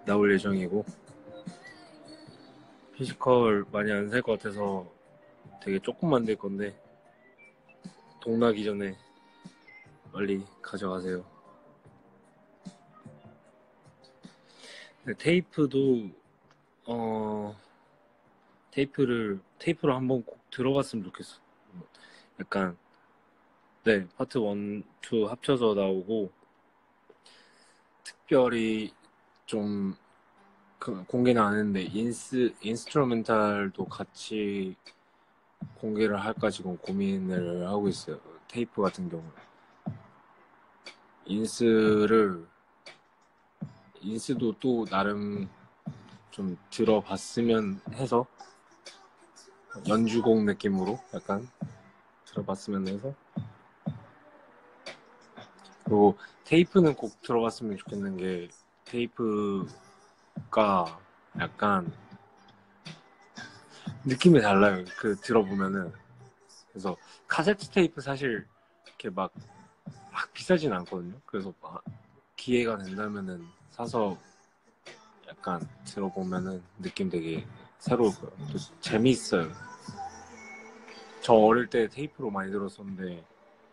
나올 예정이고 피지컬 많이 안 살 것 같아서 되게 조금 만들 건데 동나기 전에 빨리 가져가세요. 테이프도 테이프를 한번 꼭 들어봤으면 좋겠어. 약간 네 파트 1, 2 합쳐서 나오고 특별히 좀 공개는 안 했는데 인스트루멘탈도 같이 공개를 할까 지금 고민을 하고 있어요. 테이프 같은 경우 인스도 또 나름 좀 들어봤으면 해서 연주곡 느낌으로 약간 들어봤으면 해서 그리고 테이프는 꼭 들어봤으면 좋겠는 게 테이프가 약간 느낌이 달라요. 그 들어보면은 그래서 카세트 테이프 사실 이렇게 막 비싸진 않거든요. 그래서 기회가 된다면은 사서 약간 들어보면은 느낌 되게 새로울 거예요. 또 재미있어요. 저 어릴 때 테이프로 많이 들었었는데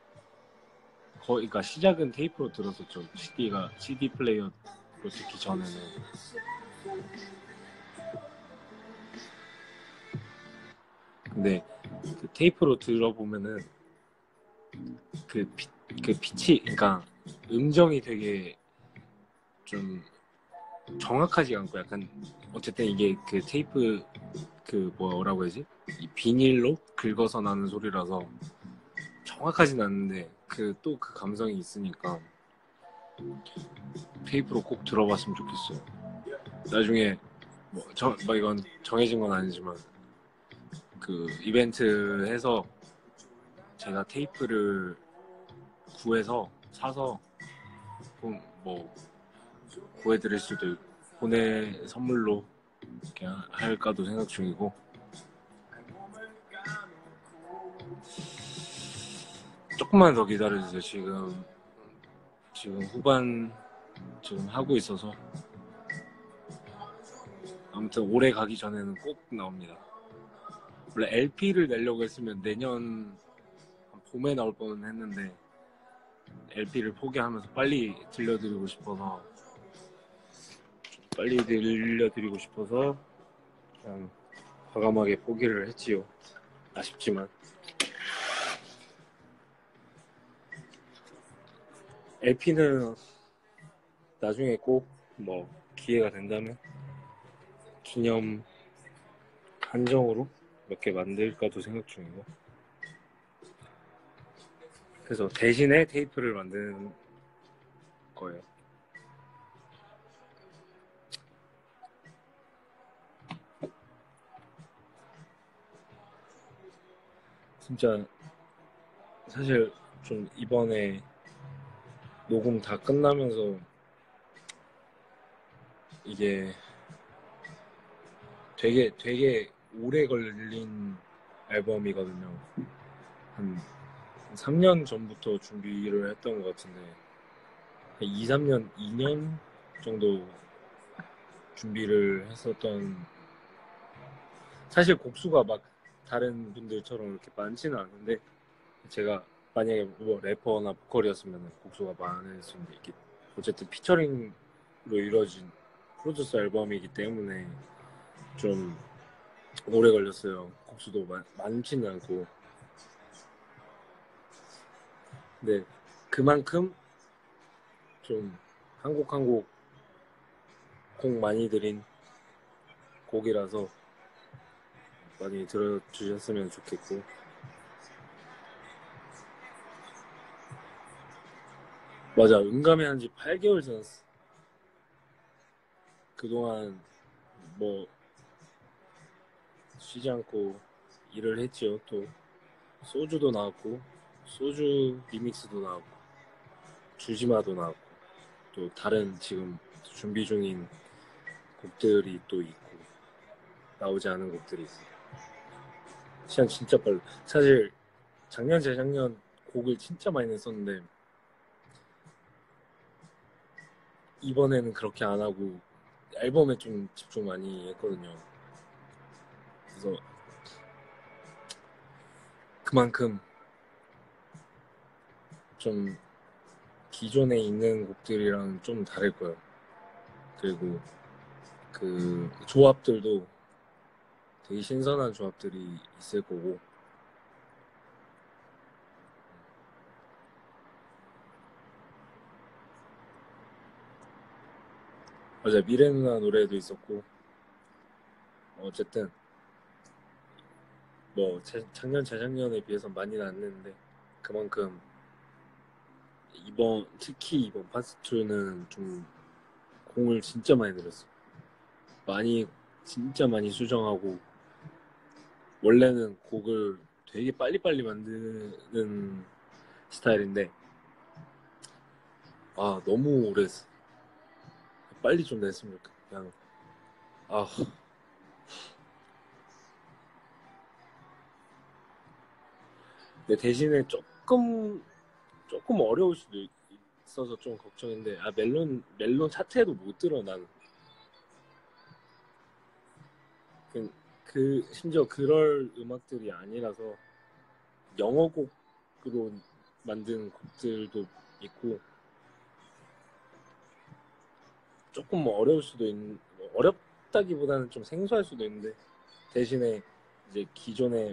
그러니까 시작은 테이프로 들었었죠. CD 플레이어로 듣기 전에는. 근데 그 테이프로 들어보면은 그, 그 피치, 그러니까 음정이 되게 좀 정확하지 않고 약간 어쨌든 이게 그 테이프 그 뭐라고 해야지? 이 비닐로 긁어서 나는 소리라서 정확하진 않는데 그 또 그 감성이 있으니까 테이프로 꼭 들어봤으면 좋겠어요. 나중에 뭐 이건 정해진 건 아니지만 그 이벤트 해서 제가 테이프를 구해서 사서 뭐 구해드릴 수도 있고 보내 선물로 이렇게 할까도 생각 중이고 조금만 더 기다려주세요. 지금 후반 지금 하고 있어서 아무튼 올해 가기 전에는 꼭 나옵니다. 원래 LP를 내려고 했으면 내년 봄에 나올 뻔 했는데 LP를 포기하면서 빨리 들려드리고 싶어서 그냥 과감하게 포기를 했지요. 아쉽지만 LP는 나중에 꼭 뭐 기회가 된다면 기념 한정으로 몇 개 만들까도 생각 중이고 그래서 대신에 테이프를 만드는 거예요. 진짜 사실 좀 이번에 녹음 다 끝나면서 이게 되게 오래 걸린 앨범이거든요. 한 3년 전부터 준비를 했던 것 같은데 2, 3년, 2년 정도 준비를 했었던 사실 곡수가 막 다른 분들처럼 이렇게 많지는 않은데 제가 만약에 뭐 래퍼나 보컬이었으면 곡수가 많을 수 있는데 이게 어쨌든 피처링으로 이루어진 프로듀스 앨범이기 때문에 좀 오래 걸렸어요. 곡수도 많지는 않고 근데 그만큼 좀 한 곡 한 곡 곡 많이 들인 곡이라서 많이 들어주셨으면 좋겠고 맞아 응감이 한지 8개월 지났어. 그동안 뭐 쉬지 않고 일을 했지요. 또 소주도 나왔고 소주 리믹스도 나왔고 주지마도 나왔고 또 다른 지금 준비 중인 곡들이 또 있고 나오지 않은 곡들이 있어요. 시간 진짜 빨라. 사실 작년 재작년 곡을 진짜 많이 냈었는데 이번에는 그렇게 안 하고 앨범에 좀 집중 많이 했거든요. 그래서 그만큼 좀 기존에 있는 곡들이랑 좀 다를 거예요. 그리고 그 조합들도 되게 신선한 조합들이 있을 거고. 맞아, 미래 누나 노래도 있었고. 어쨌든 뭐 작년 재작년에 비해서 많이 났는데 그만큼 특히 이번 파트 2는 좀 공을 진짜 많이 들였어. 많이 진짜 많이 수정하고, 원래는 곡을 되게 빨리빨리 만드는 스타일인데 너무 오래 했어. 빨리 좀 냈으면 좋겠다. 그냥 아 근데 대신에 조금 어려울 수도 있어서 좀 걱정인데, 멜론 자체도 못 들어 나는. 심지어 그럴 음악들이 아니라서 영어곡으로 만든 곡들도 있고, 조금 어려울 수도 어렵다기보다는 좀 생소할 수도 있는데, 대신에 이제 기존에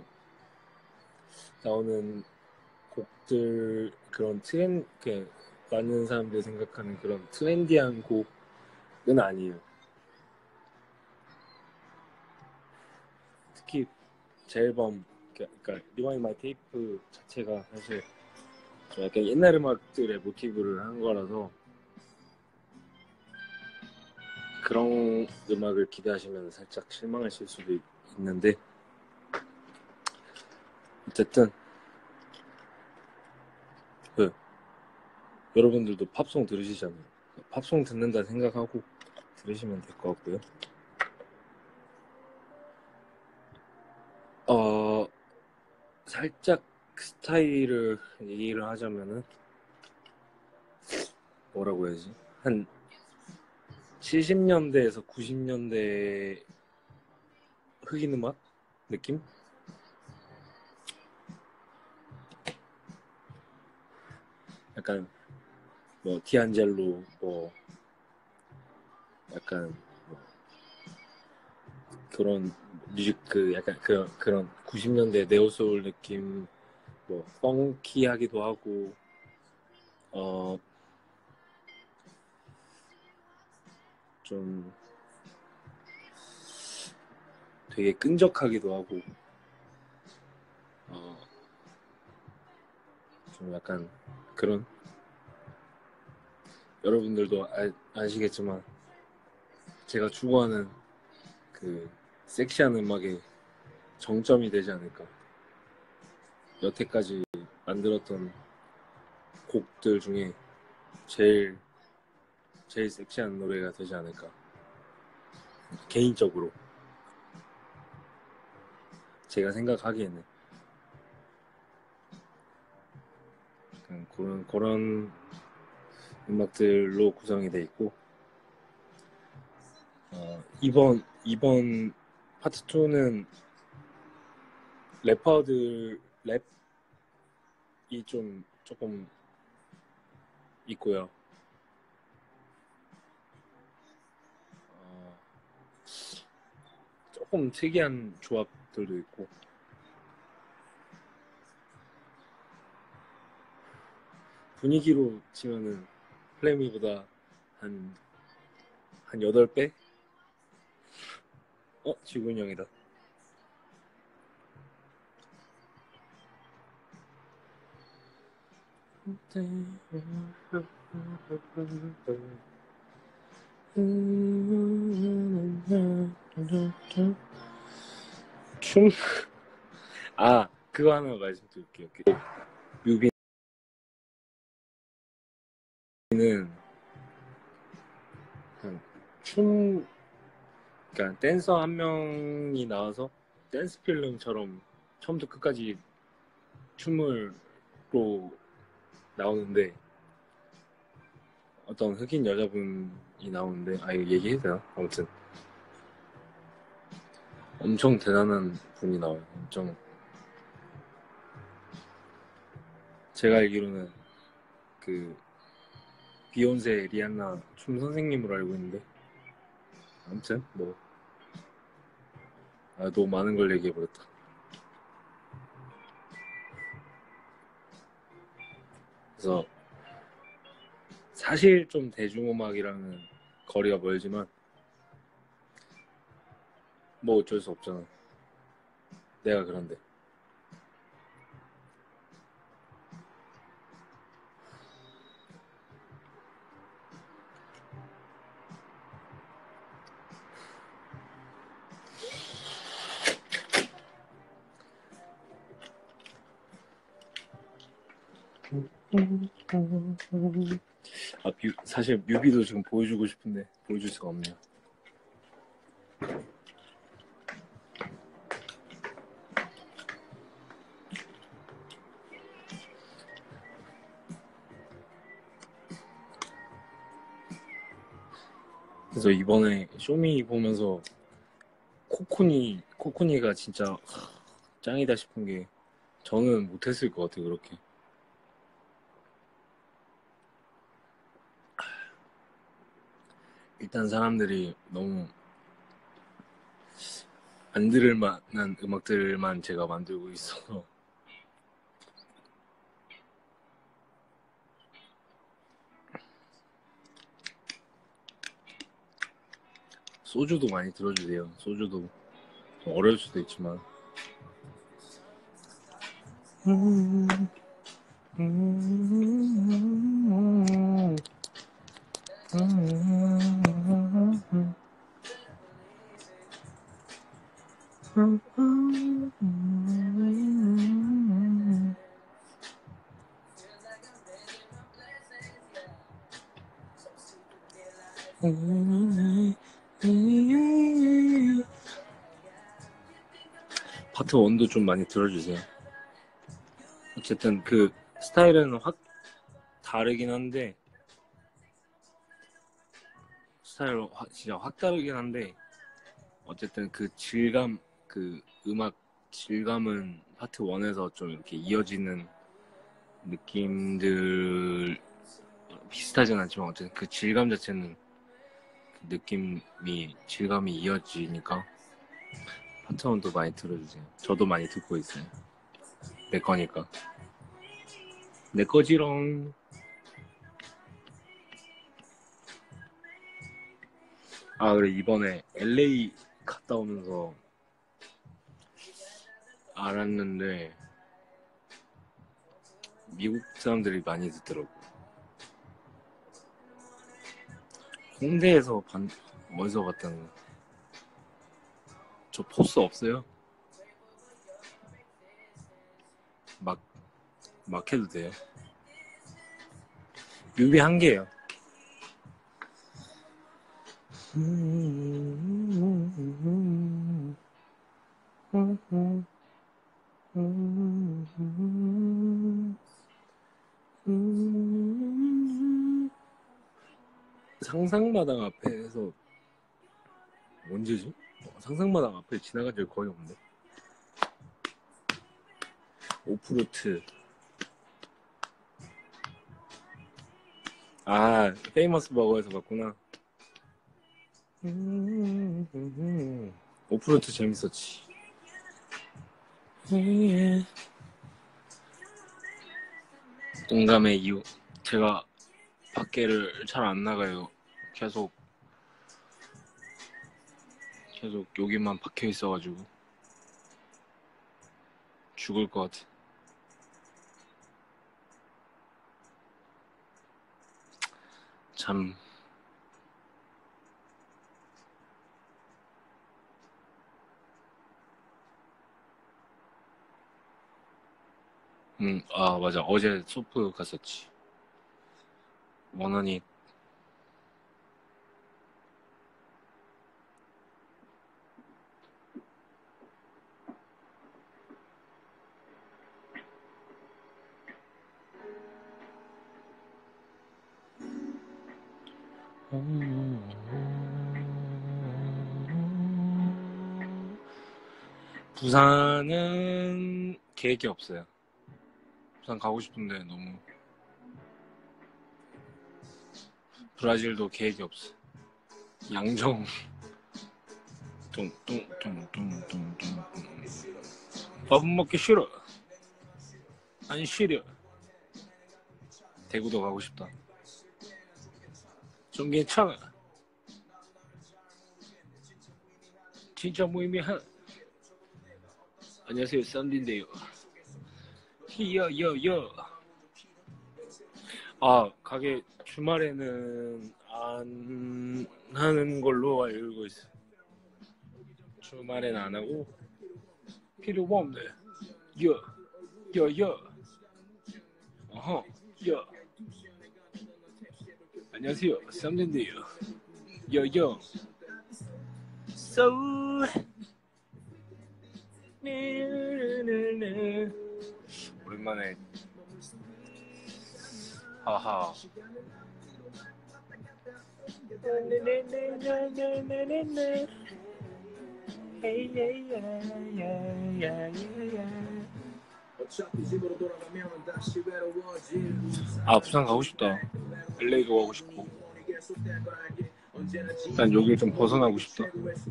나오는 곡들, 그런 많은 사람들이 생각하는 그런 트렌디한 곡은 아니에요. 특히 제 앨범, 그러니까 리와인드 마이 테이프 자체가 사실 좀 약간 옛날 음악들의 모티브를 한 거라서, 그런 음악을 기대하시면 살짝 실망하실 수도 있는데, 어쨌든 그 여러분들도 팝송 들으시잖아요. 팝송 듣는다 생각하고 들으시면 될 것 같고요. 살짝 스타일을 얘기를 하자면은 뭐라고 해야지? 한 70년대에서 90년대 흑인 음악 느낌? 약간 뭐 디안젤로, 뭐 약간 뭐 그런 뮤직, 약간 그런 90년대 네오소울 느낌, 뭐 펑키하기도 하고, 어 좀 되게 끈적하기도 하고, 좀 약간 그런, 여러분들도 아시겠지만 제가 추구하는 그 섹시한 음악의 정점이 되지 않을까. 여태까지 만들었던 곡들 중에 제일 섹시한 노래가 되지 않을까. 개인적으로 제가 생각하기에는 그런 음악들로 구성이 돼 있고, 이번 파트 2는 랩이 좀 조금 있고요. 조금 특이한 조합들도 있고, 분위기로 치면은 플래미보다 한 8배? 지구인 형이다. 춤? 그거 하나 말씀드릴게요. 뮤비는 그냥 그러니까 댄서 한 명이 나와서 댄스 필름처럼 처음부터 끝까지 춤을 로 나오는데, 어떤 흑인 여자분이 나오는데, 아, 이거 얘기해도 되나? 아무튼 엄청 대단한 분이 나와요. 엄청. 제가 알기로는 그 비욘세 리안나 춤 선생님으로 알고 있는데, 아무튼 뭐 너무 많은 걸 얘기해버렸다. 그래서 사실 좀 대중음악이랑은 거리가 멀지만 뭐 어쩔 수 없잖아. 내가 그런데. 사실 뮤비도 지금 보여주고 싶은데 보여줄 수가 없네요. 그래서 이번에 쇼미 보면서 코코니가 진짜 짱이다 싶은 게, 저는 못했을 것 같아요. 그렇게. 일단 사람들이 너무 안 들을 만한 음악들만 제가 만들고 있어서 소주도 많이 들어주세요. 소주도 좀 어려울 수도 있지만 파트 1도 좀 많이 들어주세요. 어쨌든 그 스타일은 확 다르긴 한데, 진짜 확 다르긴 한데, 어쨌든 그 질감, 그 음악 질감은 파트 1에서 좀 이렇게 이어지는 느낌들 비슷하진 않지만, 어쨌든 그 질감 자체는 그 질감이 이어지니까 파트 1도 많이 들어주세요. 저도 많이 듣고 있어요. 내 거니까. 내 거지롱. 그래, 이번에 LA 갔다 오면서 알았는데 미국 사람들이 많이 듣더라고. 홍대에서 어디서 봤다는 거? 저 포스 없어요? 막 해도 돼요? 뮤비 한 개예요. 상상마당 앞에서 언제지? 상상마당 앞에 지나간 적 거의 없네. 오프루트. 페이머스 버거에서 봤구나. 오프루트 재밌었지. 동감의 이유. 제가 밖에를 잘 안 나가요. 계속 여기만 박혀 있어가지고 죽을 것 같아. 참. 맞아. 어제 소프 갔었지. 원원이. 부산은 계획이 없어요. 부산 가고 싶은데 너무 브라질도 계획이 없어. 양정 뚱뚱뚱뚱뚱뚱 밥은 먹기 싫어. 안 싫어. 대구도 가고 싶다. 좀 괜찮아. 진짜 무의미한. 안녕하세요, 썬디인데요. 히여여여. 아, 가게 주말에는 안 하는 걸로 알고 있어. 주말에는 안 하고 필요 없네. 여. 어허, 여. 안녕하세요, 썬디인데요. 여여. So 오랜만에 하하 아 부산 가고 싶다. LA도 가고 싶고 난 여기 좀 벗어나고 싶다.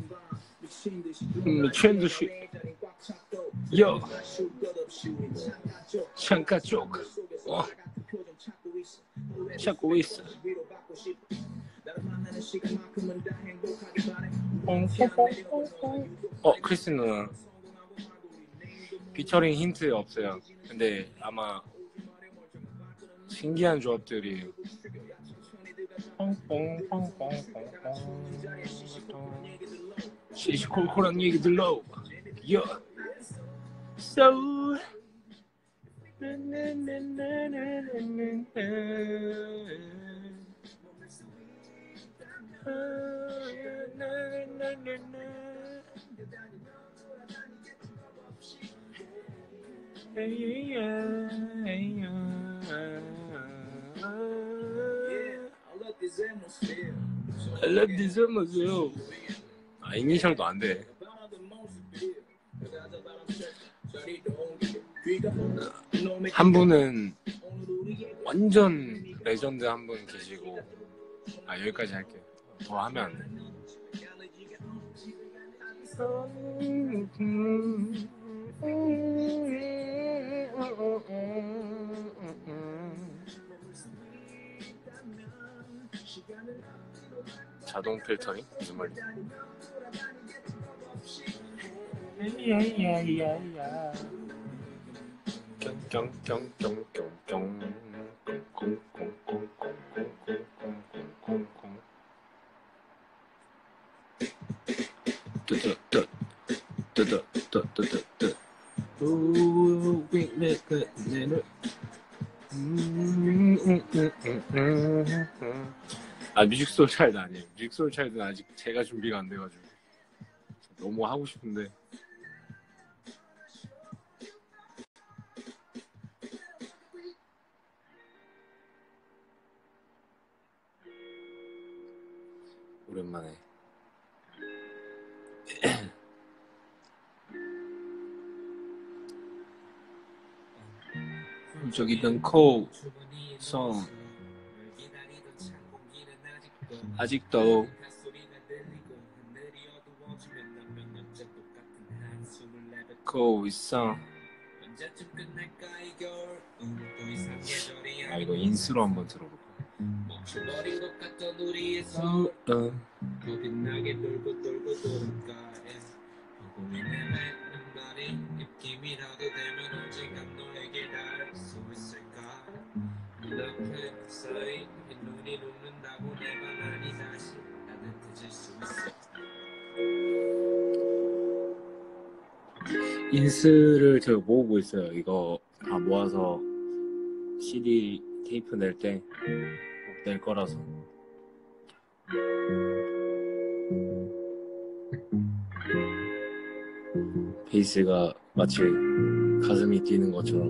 미친 듯이 여 창가 쪽 찾고 있어. 크리스 누나 피처링 힌트 없어요. 근데 아마 신기한 조합들이에요. 시시콜콜한 얘기 들러. 여 So I love this atmosphere. 아, 이니셜도 안 돼. 한 분은 완전 레전드 한 분 계시고, 아, 여기까지 할게요. 더 하면 안 돼. 자동 필터링? 무슨 말이야? 아 뮤직소울 차일드 아니에요. 뮤직소울 차일드는 아직 제가 준비가 안 돼가지고 너무 하고 싶은데. 오랜만에 저기 덩코 송 아직도 고 있어. 아 이거 인스로 한번 들어볼까? 인스를 제가 모으고 있어요. 이거 다 모아서 CD 테이프 낼 때 꼭 낼 거라서. 베이스가 마치 가슴이 뛰는 것처럼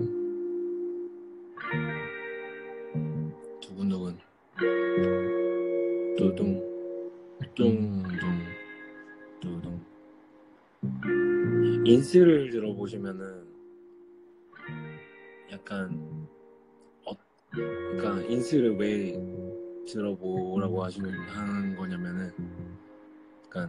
두근두근 뚜둥 뚱둥 뚜둥. 인스를 들어보시면은 약간 그러니까 인스를 왜 들어보라고 하는 거냐면은 약간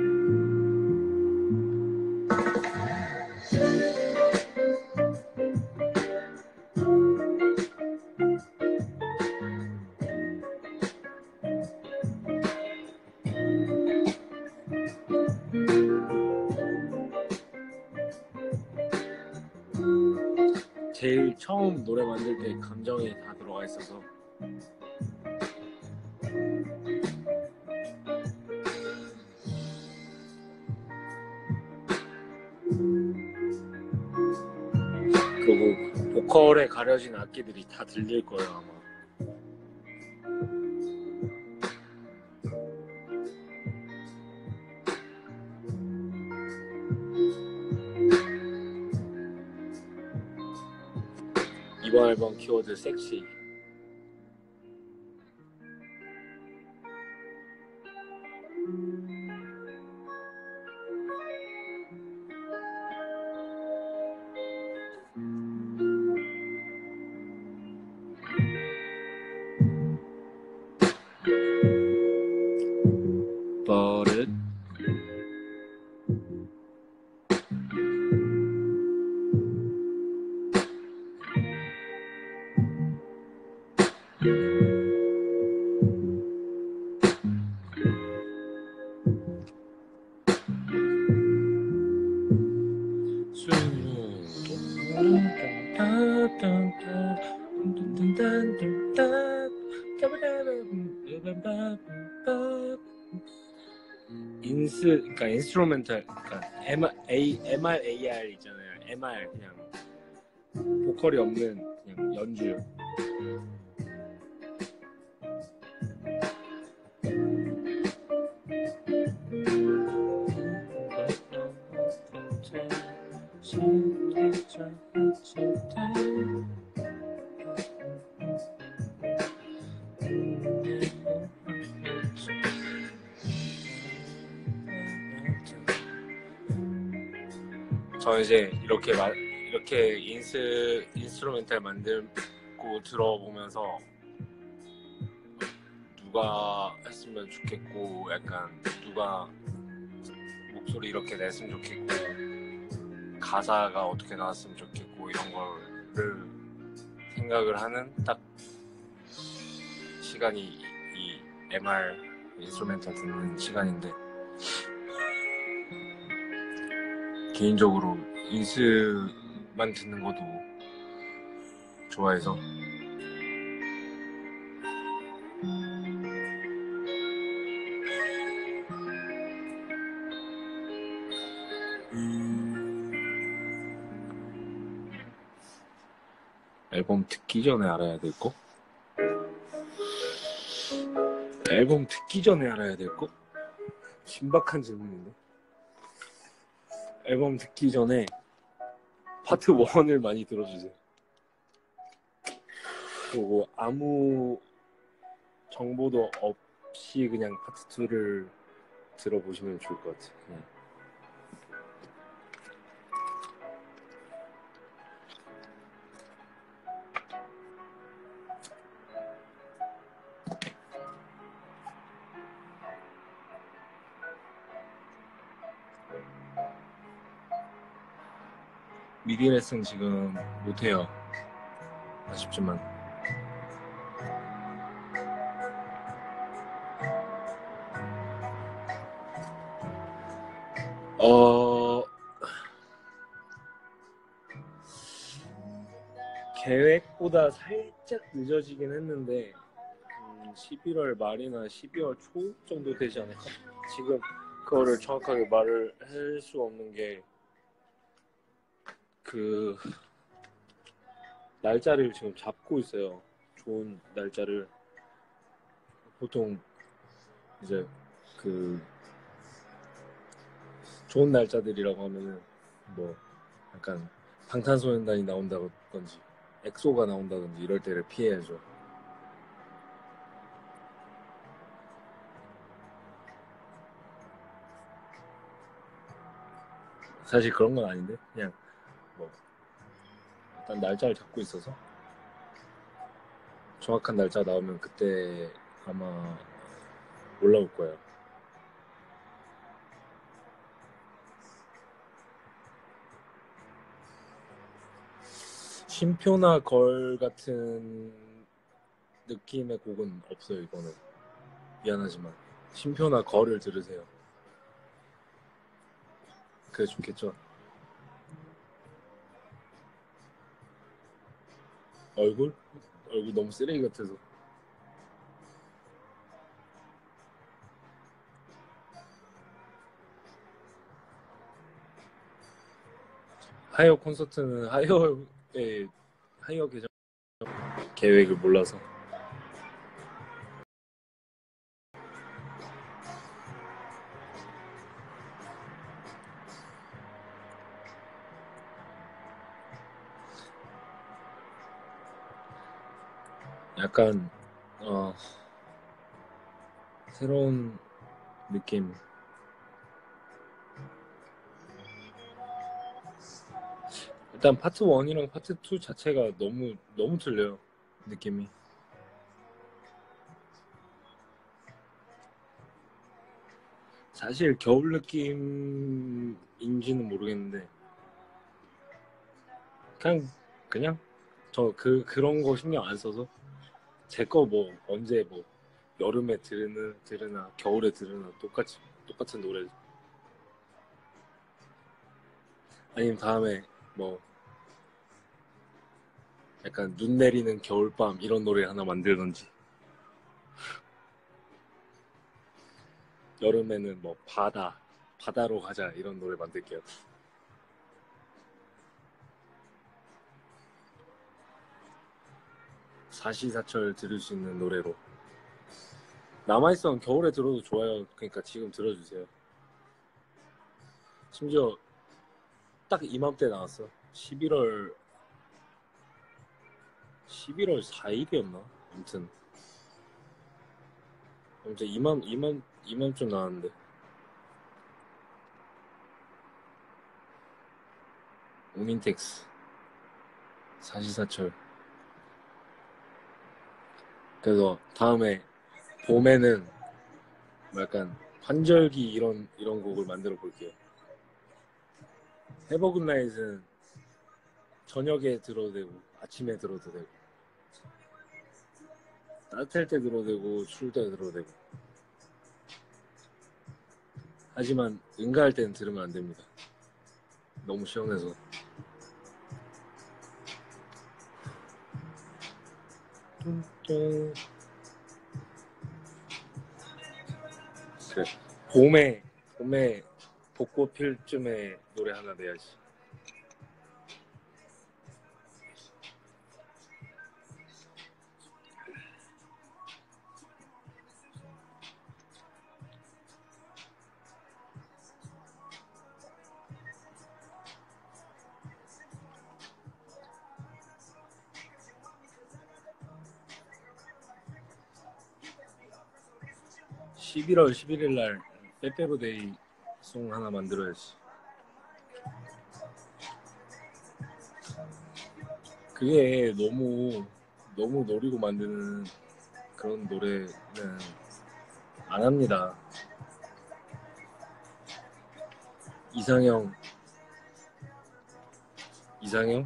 제일 처음 노래 만들 때 감정이 다 들어가 있어서 그리고 보컬에 가려진 악기들이 다 들릴 거예요 아마. 이번 앨범 키워드 섹시. 버릇 그러니까 인스트루멘탈, 그러니까 MRAR 있잖아요. MR 그냥 보컬이 없는 그냥 연주. 저 이제 이렇게 인스트루멘탈 만들고 들어보면서 누가 했으면 좋겠고, 약간 누가 목소리 이렇게 냈으면 좋겠고, 가사가 어떻게 나왔으면 좋겠고, 이런 거를 생각을 하는 딱 시간이 이 MR 인스트루멘탈 듣는 시간인데, 개인적으로 인스만 듣는 것도 좋아해서 앨범 듣기 전에 알아야 될 거? 앨범 듣기 전에 알아야 될 거? 신박한 질문인데. 앨범 듣기 전에 파트 1을 많이 들어주세요. 그리고 아무 정보도 없이 그냥 파트 2를 들어보시면 좋을 것 같아요. 그냥. 미디 레슨 지금 못해요. 아쉽지만. 계획보다 살짝 늦어지긴 했는데 11월 말이나 12월 초 정도 되지 않을까? 지금 그거를 정확하게 말을 할 수 없는 게 그 날짜를 지금 잡고 있어요. 좋은 날짜를. 보통 이제 그 좋은 날짜들이라고 하면은 뭐 약간 방탄소년단이 나온다든지 엑소가 나온다든지 이럴 때를 피해야죠. 사실 그런 건 아닌데 그냥 뭐 일단 날짜를 잡고 있어서 정확한 날짜 나오면 그때 아마 올라올 거예요. 쉼표나 걸 같은 느낌의 곡은 없어요. 이거는 미안하지만 쉼표나 걸을 들으세요. 그게 좋겠죠. 얼굴 너무 쓰레기 같아서. 하이어 콘서트는 하이어 계획을 몰라서. 약간 새로운 느낌. 일단 파트 1이랑 파트 2 자체가 너무 틀려요. 느낌이. 사실 겨울 느낌인지는 모르겠는데 그냥 저 그런 거 신경 안 써서 제 거 뭐 언제 뭐 여름에 들으나 겨울에 들으나 똑같은 노래. 아니면 다음에 뭐 약간 눈 내리는 겨울밤 이런 노래 하나 만들던지, 여름에는 뭐 바다로 가자 이런 노래 만들게요. 사시사철 들을 수 있는 노래로. 남아있으면 겨울에 들어도 좋아요. 그러니까 지금 들어주세요. 심지어 딱 이맘때 나왔어. 11월 4일이었나? 아무튼 이맘쯤 나왔는데. 오민텍스 사시사철. 그래서 다음에 봄에는 뭐 약간 환절기 이런 곡을 만들어 볼게요. 해버굿나잇은 저녁에 들어도 되고 아침에 들어도 되고 따뜻할 때 들어도 되고 추울 때 들어도 되고. 하지만 응가할 때는 들으면 안 됩니다. 너무 시원해서. 그래. 봄에 벚꽃 필 쯤에 노래 하나 내야지. (11월 11일) 날 빼빼로데이 송 하나 만들어야지. 그게 너무 노리고 만드는 그런 노래는 안 합니다. 이상형 이상형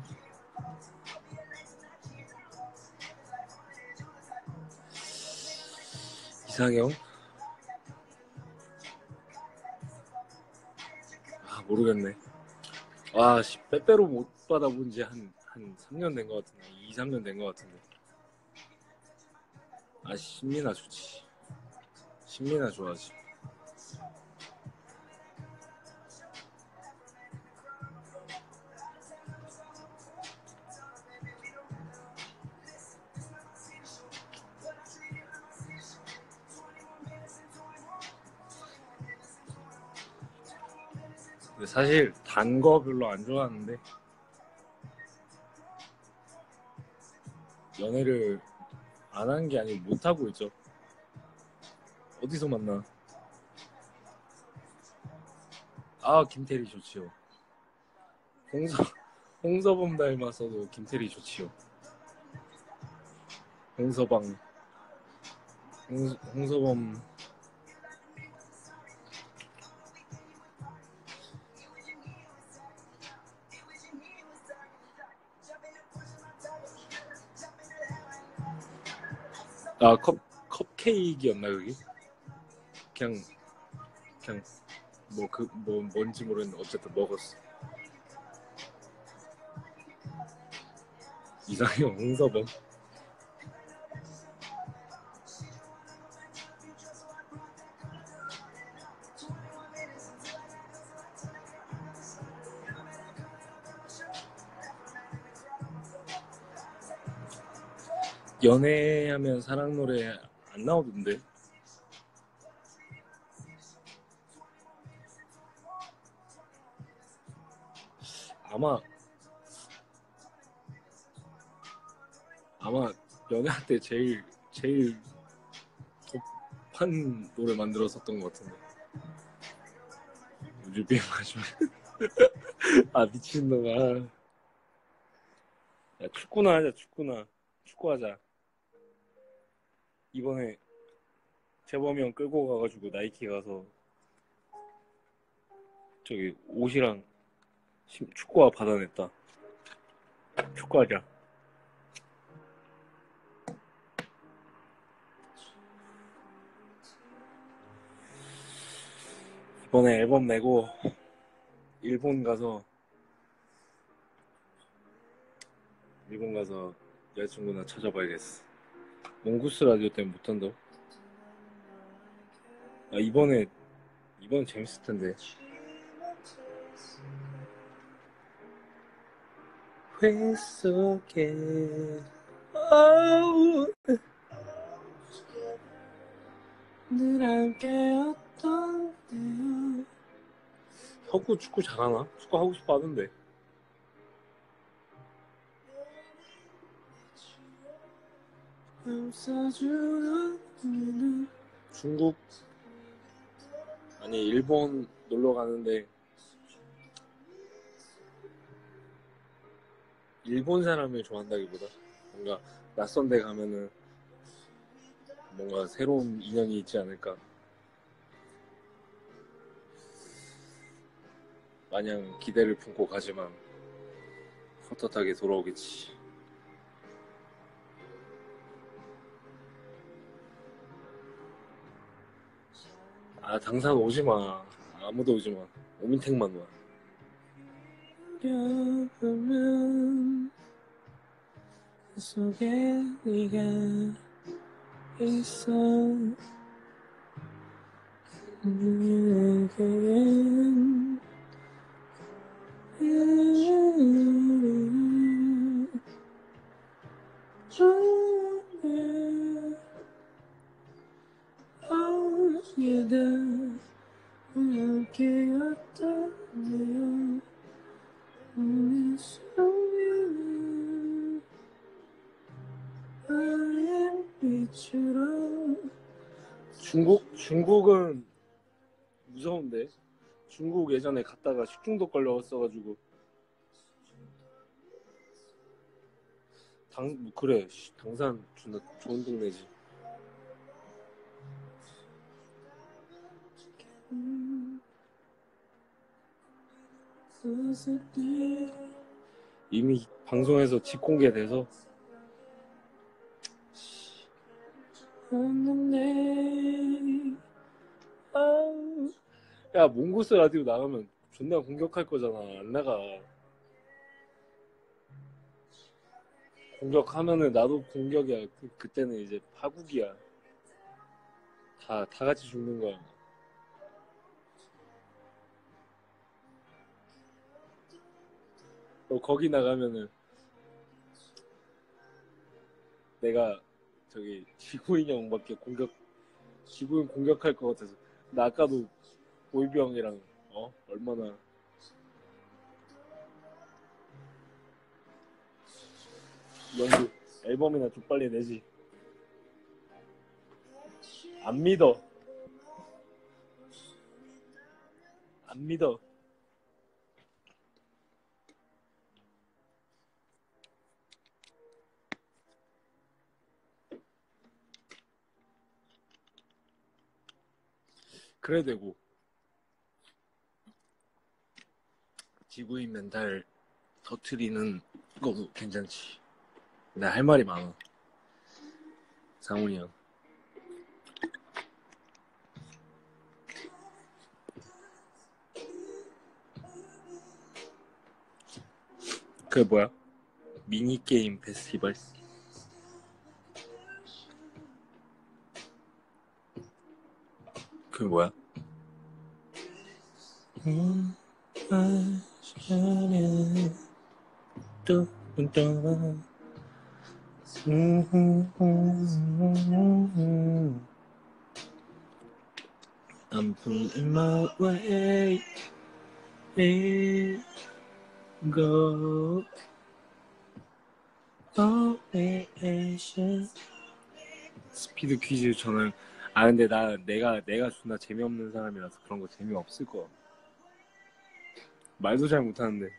모르겠네. 빼빼로 못 받아본 지 한 3년 된 것 같은데. 2, 3년 된 것 같은데. 신민아 좋지. 신민아 좋아하지. 근데 사실 단 거 별로 안 좋아하는데 연애를 안 한 게 아니고 못 하고 있죠. 어디서 만나? 김태리 좋지요. 홍서 홍서범 닮아서도 김태리 좋지요. 홍서방 홍서범 아 컵케이크였나 그게? 그냥 그냥 뭐 뭔지 모르겠는데 어쨌든 먹었어. 이상형 홍서범. 연애하면 사랑 노래 안 나오던데. 아마 연애할 때 제일 dob한 노래 만들었었던 것 같은데. 뮤비 마지막. 아 미친놈아. 야 축구나 하자 축구하자. 이번에 재범이 형 끌고 가가지고 나이키 가서 저기 옷이랑 축구화 받아냈다. 축구하자. 이번에 앨범 내고 일본 가서 여자친구나 찾아봐야겠어. 몽구스 라디오 때문에 못한다. 아 이번 재밌을 텐데. 회 속에 늘 함께였던 혁구 축구 잘하나? 축구 하고 싶어 하던데. 중국 아니 일본 놀러 가는데 일본 사람을 좋아한다기보다 뭔가 낯선 데 가면은 뭔가 새로운 인연이 있지 않을까. 마냥 기대를 품고 가지만 헛헛하게 돌아오겠지. 아 당산 오지마. 아무도 오지마. 오민택만 와. 그러면 그 속에 네가 있어. 내겐 함께였다네요. 우리 속에는 하얀 빛으로. 중국은 무서운데. 중국 예전에 갔다가 식중독 걸려왔어가지고 그래 당산 존나 좋은 동네지. 이미 방송에서 직공개돼서 야 몽고스 라디오 나가면 존나 공격할 거잖아. 안 나가. 공격하면은 나도 공격이야. 그때는 이제 파국이야. 다 같이 죽는 거야. 너 거기 나가면은 내가 저기 지구인 형밖에 지구인 공격할 것 같아서. 나 아까도 보이비 형이랑 얼마나 연주 앨범이나 좀 빨리 내지. 안 믿어. 그래 되고 지구인 멘탈 터트리는 거도 괜찮지. 나 할 말이 많아. 상훈이 형. 그게 뭐야? 미니게임 페스티벌? 그게 뭐야? I'm pulling my way, go, ocean. 스피드 퀴즈 저는 근데 내가 존나 재미없는 사람이라서 그런 거 재미없을 거야. 말도 잘 못하는데.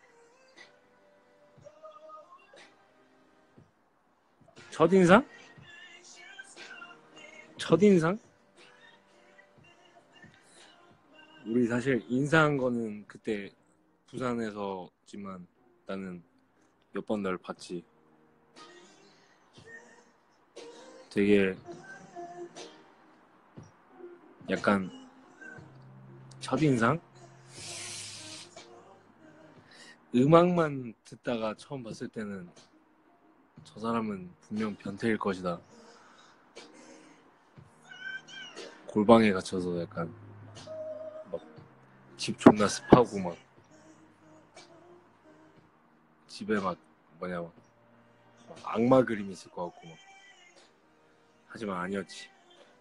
첫인상? 첫인상? 우리 사실 인사한 거는 그때 부산에서지만 나는 몇 번 널 봤지. 되게 약간 첫인상? 음악만 듣다가 처음 봤을 때는 저 사람은 분명 변태일 것이다. 골방에 갇혀서 약간 막 집 존나 습하고 막 집에 막 뭐냐 막 악마 그림 있을 것 같고 막. 하지만 아니었지.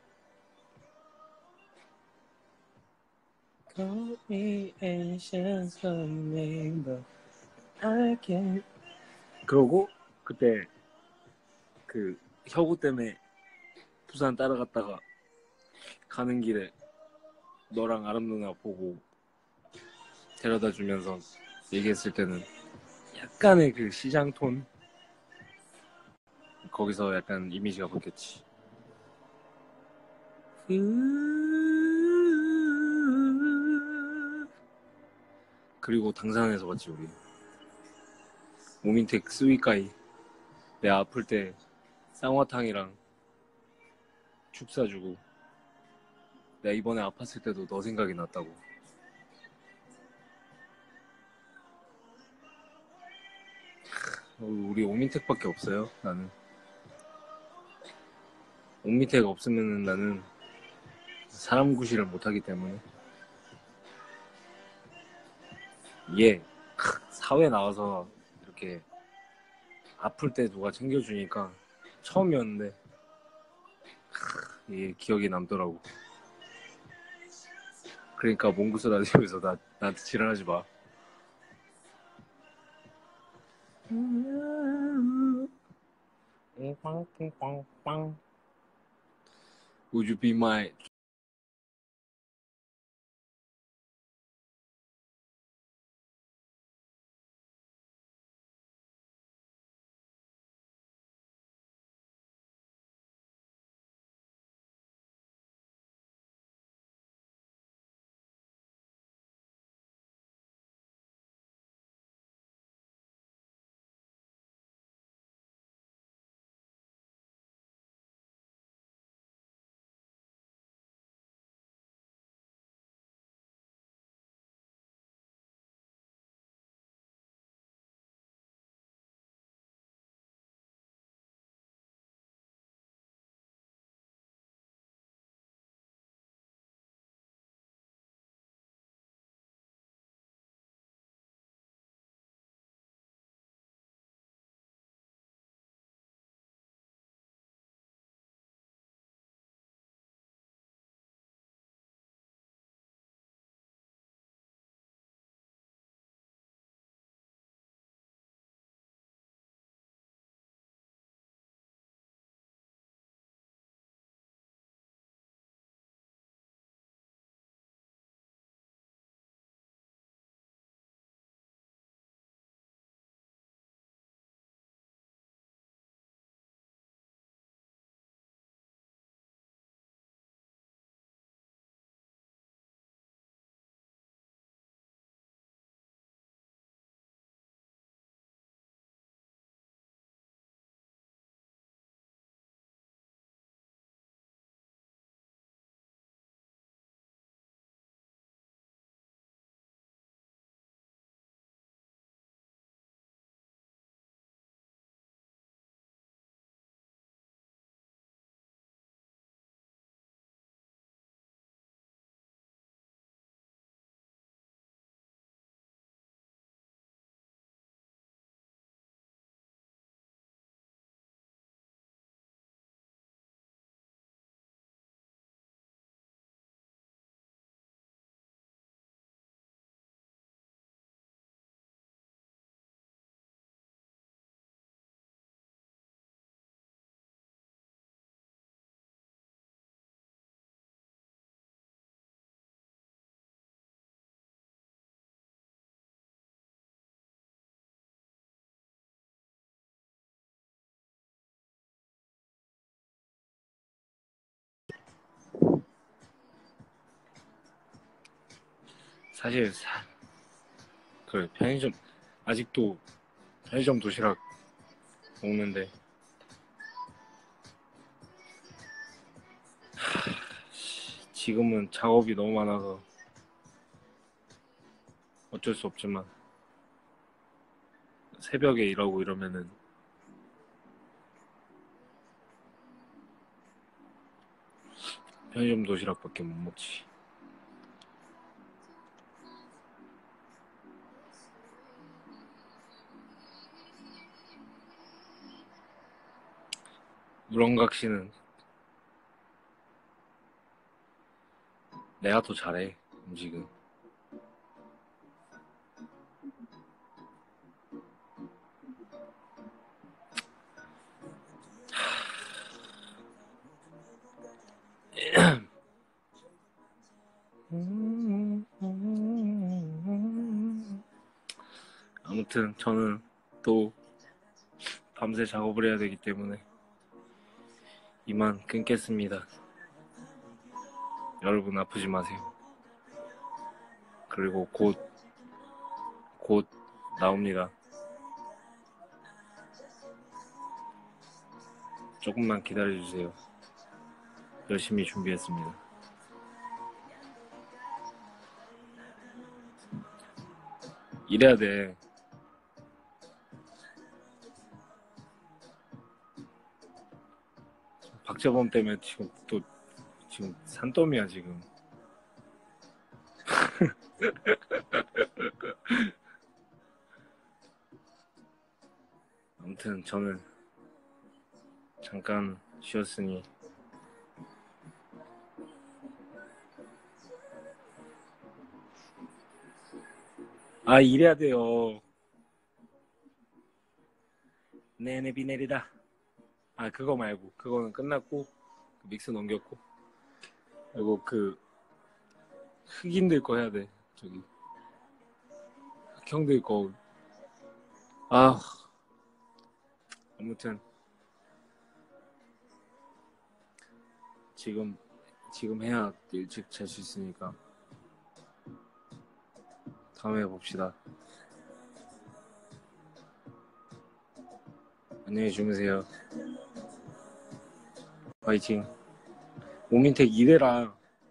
Call me anxious something but I can't. 그러고 그때 그 혁우 때문에 부산 따라갔다가 가는 길에 너랑 아름 누나 보고 데려다 주면서 얘기했을 때는 약간의 그 시장 톤 거기서 약간 이미지가 바뀌었지. 그리고 당산에서 봤지 우리. 오민택 스위까이. 내 아플 때 쌍화탕이랑 죽 사주고 내가 이번에 아팠을 때도 너 생각이 났다고. 우리 오민택밖에 없어요. 나는 오민택 없으면 나는 사람 구실을 못하기 때문에 얘 사회 나와서 이렇게 아플 때 누가 챙겨주니까 처음이었는데 이게 기억이 남더라고. 그러니까 몽구스 라디오에서 나한테 지랄하지 마. Would you be my 사실 그래 편의점 아직도 편의점 도시락 먹는데 지금은 작업이 너무 많아서 어쩔 수 없지만 새벽에 일하고 이러면은 편의점 도시락밖에 못 먹지. 우렁각 씨는 내가 더 잘해 음식은. 아무튼 저는 또 밤새 작업을 해야 되기 때문에 이만 끊겠습니다. 여러분 아프지 마세요. 그리고 곧 나옵니다. 조금만 기다려주세요. 열심히 준비했습니다. 이래야 돼. 박재범 때문에 지금 산더미야 지금. 아무튼 저는 잠깐 쉬었으니 이래야 돼요. 네네 비 내리다. 그거 말고 그거는 끝났고 믹스 넘겼고 그리고 그 흑인들 거 해야 돼. 저기 흑형들 거. 아무튼 지금 해야 일찍 잘 수 있으니까 다음에 봅시다. 안녕히 주무세요. 화이팅. 오민택 이래라.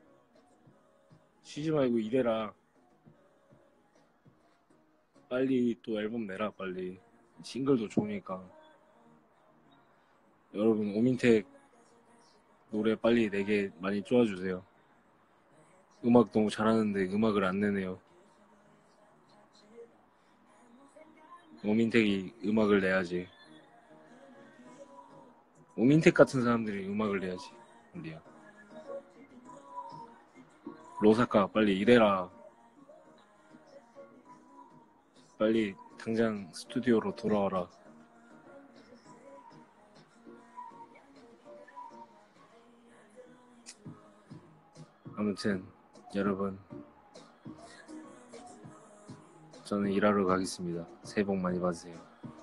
쉬지 말고 이래라. 빨리 또 앨범 내라 빨리. 싱글도 좋으니까. 여러분 오민택 노래 빨리 내게 많이 쪼아주세요. 음악 너무 잘하는데 음악을 안 내네요. 오민택이 음악을 내야지. 오민택 같은 사람들이 음악을 내야지. 어디야? 로사카 빨리 이래라. 빨리 당장 스튜디오로 돌아와라. 아무튼 여러분 저는 일하러 가겠습니다. 새해 복 많이 받으세요.